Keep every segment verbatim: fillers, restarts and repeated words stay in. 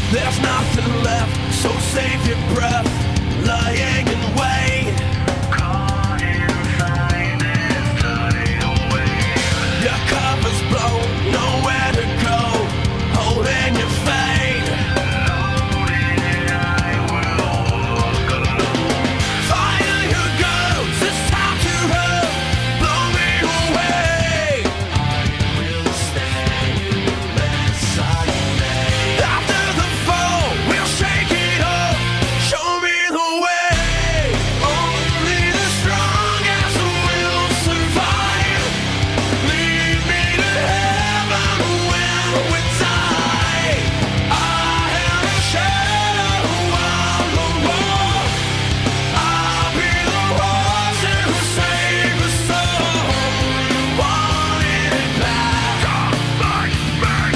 There's nothing left, so save your breath, lying in wait. Caught inside this tidal wave. Your cover's blown, nowhere to go, holding your fate. Holding I will walk alone. Fire your ghost, it's time to run, blow me away. I will stay in the mess I made. After the fall, we'll shake it up, show me the way. Only the strongest will survive. Lead me to heaven when we die. I am a shadow on the wall. I'll be the one to save the soul. Want it back, back, back,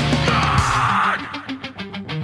back.